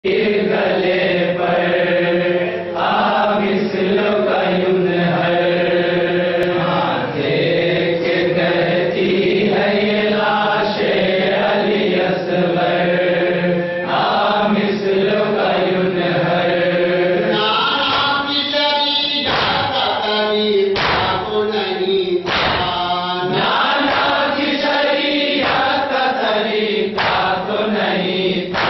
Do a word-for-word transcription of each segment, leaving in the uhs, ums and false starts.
گلے پر آ مثل کا یون ہر ماتھے کے کہتی ہے یہ لاش علی اصغر آ مثل کا یون ہر نانا کی شریعت کا طریقہ تو نہیں تھا نانا کی شریعت کا طریقہ تو نہیں تھا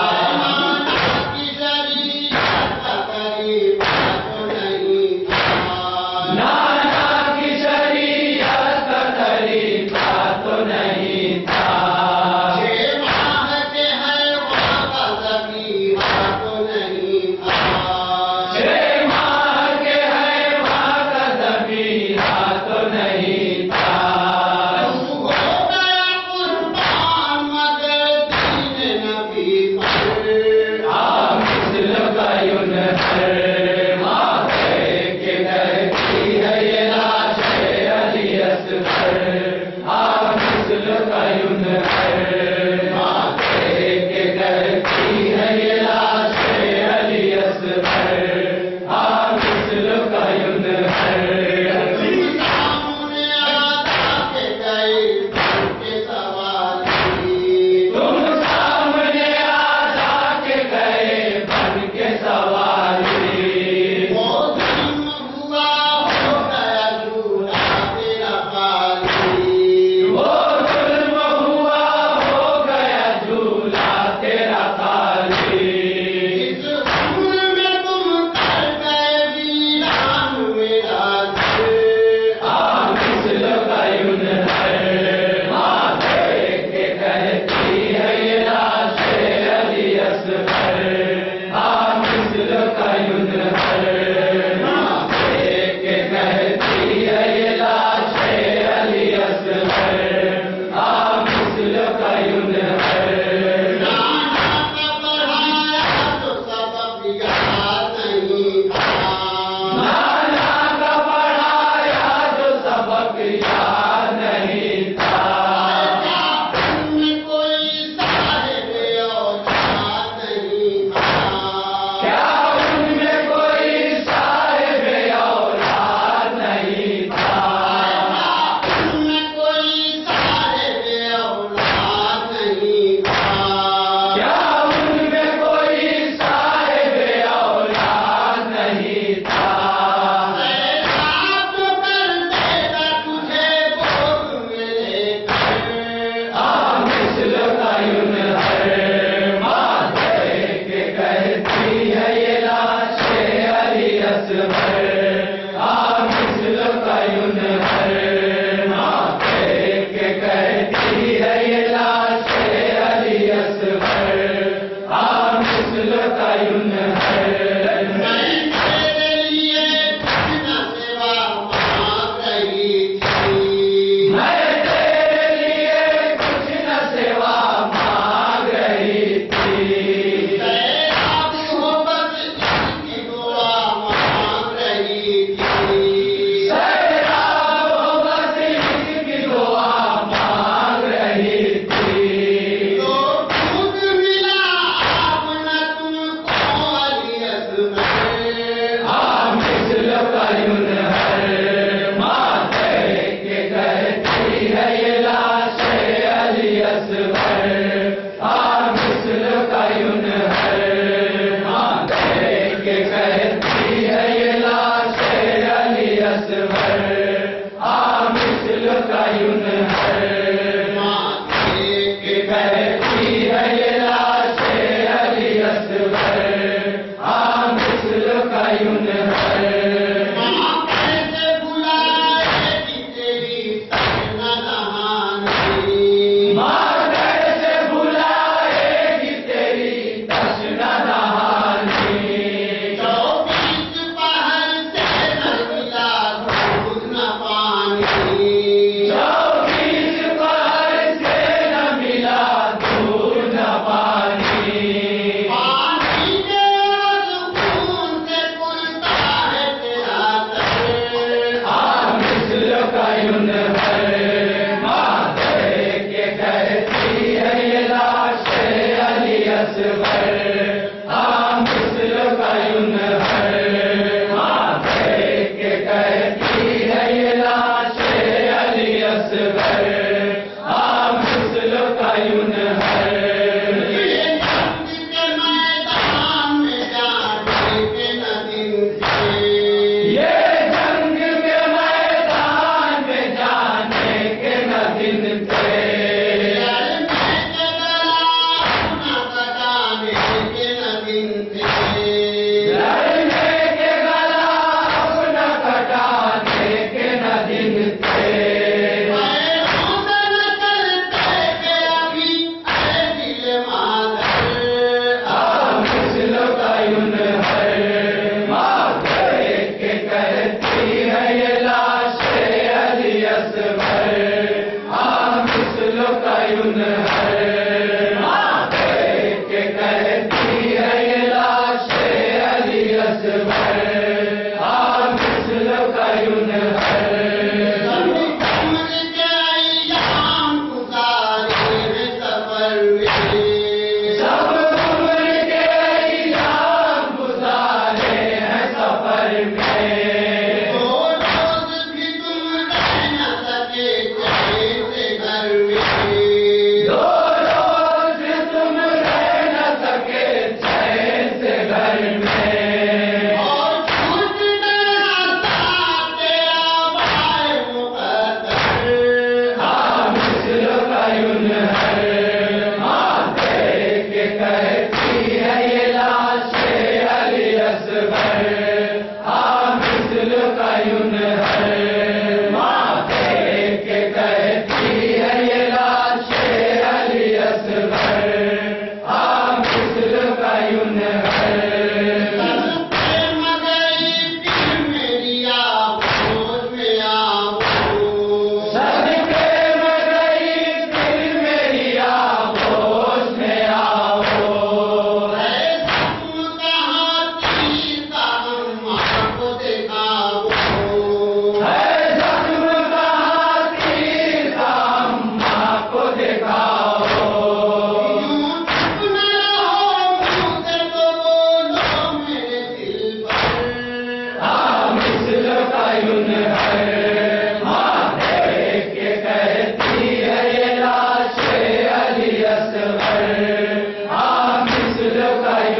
نانا کی شریعت کا طریقہ تو نہیں تھا چھ ماہ کے ہیں وہاں کا ذبیحہ تو نہیں تھا چھ ماہ کے ہے وہاں کا ذبیحہ تو نہیں تھا ہو گیا قربان مگر دین نبی پر آ مثل کا یون ہر ماتھے کے کہتی ہے یہ لاش علی اصغر آ مثل کا یون ہر ماتھے کے کہتی ہے یہ لاش علی اصغر آ مثل کا یون ہر سامنے آتا کہ گئے کے سوالی تم سامنے آ جا کے گئے بن کے سوالی وہ ظلم ہوا ہو گیا جھولا تیرا خالی وہ ظلم ہوا ہو گیا جھولا تیرا خالی اس عمر میں تم کر گئے ویران میرا دل آ مثل کا یون ہر ماتھے کے کہتی ہے یہ لاش علی اصغر آ مثل کا یون ہر ماتھے کے کہتی ہے یہ لاش علی اصغر آ مثل کا یون ہر نانا کا پڑھایا تو سبب یاد نہیں تھا نانا کا پڑھایا جو سبق یاد نہیں تھا ان میں کوئی صاحب اوقات نہیں تھا کیا ان میں کوئی صاحب اولاد نہیں تھا ان میں کوئی صاحب اولاد نہیں تھا کیا ان میں کوئی صاحب اولاد نہیں تھا آپ کر دے گا تجھے بوجھ میرے گھر آ مثل کا یون ہر ماتھے کے کہتی ہے یہ لاش علی اصغر آ مثل کا یون ہر ماتھے کے کہتی ہے یہ لاش علی اصغر آ مثل کا یون ہر میں تیرے لیے کچھ نہ سوا مانگ رہی تھی میں تیرے لیے کچھ نہ سوا مانگ رہی تھی تیرا محبت اس کی دعا مانگ رہی تھی سیراب ہو بس اس کی دعا مانگ رہی تھی تو خود ملا آپ نہ تم کو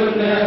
تعین